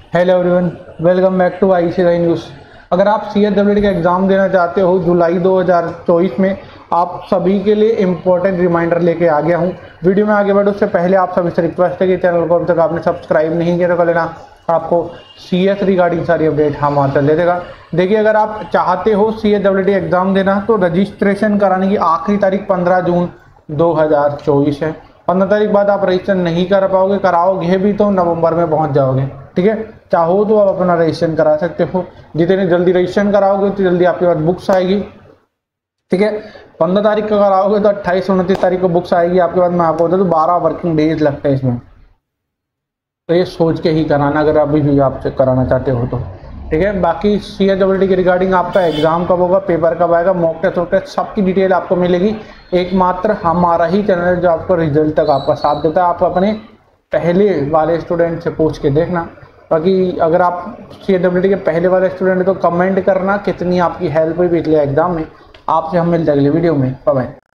Hello everyone, welcome back to ICSI news. अगर आप CHWD का एग्ज़ाम देना चाहते हो जुलाई 2024 में, आप सभी के लिए इम्पोर्टेंट रिमाइंडर लेके आ गया हूँ। वीडियो में आगे बढ़ो उससे पहले आप सभी से रिक्वेस्ट है कि चैनल को अभी तक आपने सब्सक्राइब नहीं किया तो कर लेना। आपको CS रिगार्डिंग सारी अपडेट हम वहाँ चल देगा। देखिए, अगर आप चाहते हो CHWD एग्ज़ाम देना तो रजिस्ट्रेशन कराने की आखिरी तारीख 15 जून 2024 है। 15 तारीख बाद आप रजिस्टर नहीं कर पाओगे, कराओगे भी तो नवंबर में पहुंच जाओगे। ठीक है, चाहो तो आप अपना रजिस्ट्रेशन करा सकते हो। जितने जल्दी रजिस्ट्रेशन कराओगे तो जल्दी आपके पास बुक्स आएगी। ठीक है, 15 तारीख को कराओगे तो 28-29 तारीख को बुक्स आएगी आपके पास। मैं आपको बता दूं 12 वर्किंग डेज लगते हैं इसमें, तो ये सोच के ही कराना अगर अभी भी आप कराना चाहते हो तो। ठीक है, बाकी CHWD के रिगार्डिंग आपका एग्जाम कब होगा, पेपर कब आएगा, मॉक टेस्ट वॉक टेस्ट सबकी डिटेल आपको मिलेगी। एकमात्र हमारा ही चैनल जो आपको रिजल्ट तक आपका साथ देता है। आप अपने पहले वाले स्टूडेंट से पूछ के देखना। बाकी अगर आप CHWD के पहले वाले स्टूडेंट तो कमेंट करना कितनी आपकी हेल्प हुई पिछले एग्जाम में। आपसे हम मिलते हैं अगले वीडियो में। Bye bye.